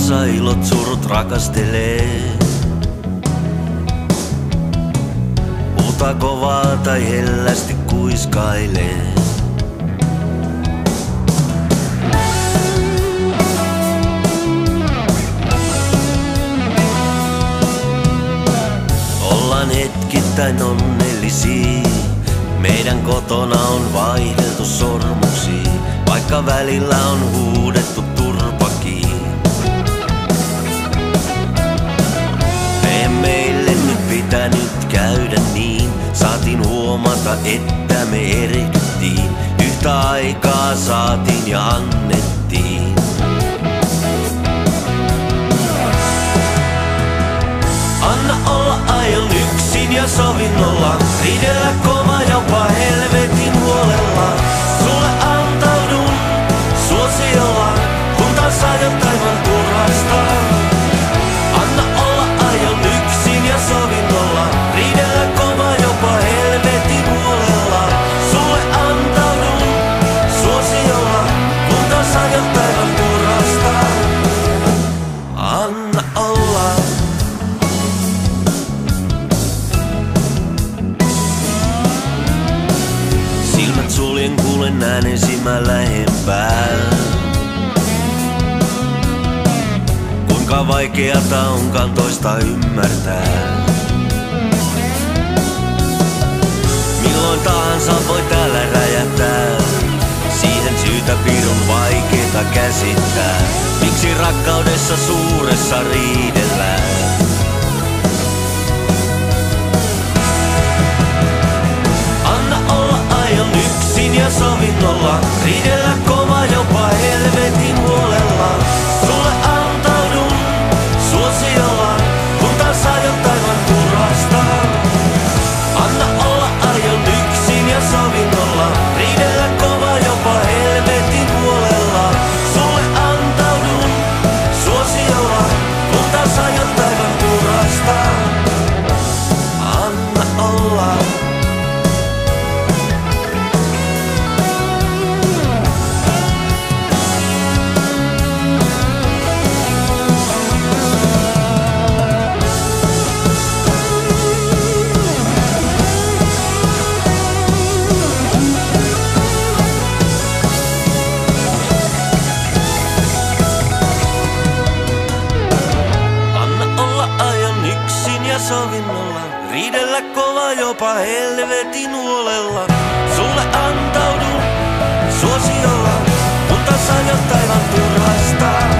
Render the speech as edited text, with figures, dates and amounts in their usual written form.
kanssa ilot surut rakastelee. Huutaa kovaa tai hellästi kuiskailee. Ollaan hetkittäin onnellisia. Meidän kotona on vaihdeltu sormuksia, vaikka välillä on huudettu turpakiin. Ei meille nyt pitänyt käydä niin, saatiin huomata, että me erehdyttiin. Yhtä aikaa saatiin ja annettiin. Anna olla, aion yksin ja sovinnolla, riidellä kova jopa helvetin huolella. Sulle antaudun suosiolla, kun taas aion taivaan turhasta. Anna olla, aion yksin ja sovinnolla, riidellä kova jopa helvetin huolella. Sulle antaudun suosiolla, kun taas aion taivaan turhasta. Anna olla. Silmät suljen, kuulen äänesi mä lähempää. Kuinka vaikeata onkaan toista ymmärtää. Milloin tahansa voi täällä räjähtää. Siihen syytä pirun vaikeeta käsittää. Miksi rakkaudessa suuressa riidellään? Ja sovinnolla, riidellä kova jopa helvetin huolella. Sulle antaudun suosiolla, kun taas aion taivaan turhasta. Anna olla, aion yksin ja sovinnolla, riidellä kova jopa helvetin huolella. Sulle antaudun suosiolla, kun taas aion taivaan turhasta. Anna olla. Sovinnolla, riidellä kova jopa helvetin huolella. Sulle antaudun suosiolla, kun taas aion taivaan turhasta.